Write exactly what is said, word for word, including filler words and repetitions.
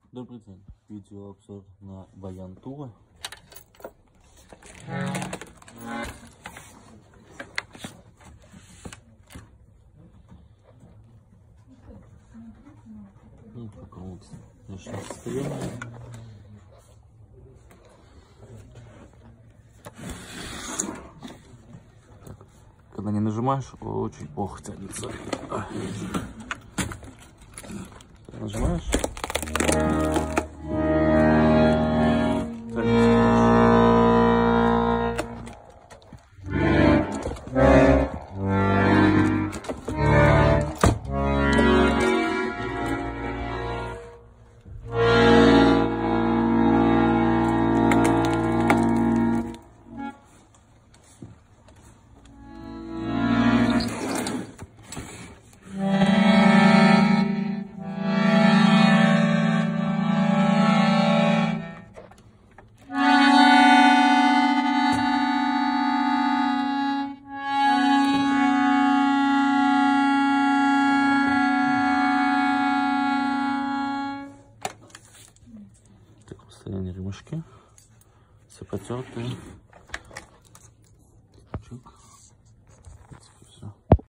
Добрый день. Видеообзор на Баян Тула. Ну, такое вот внешнее состояние. Так, когда не нажимаешь, очень плохо тянется. Нажимаешь? Состояние ремешки, все потертые.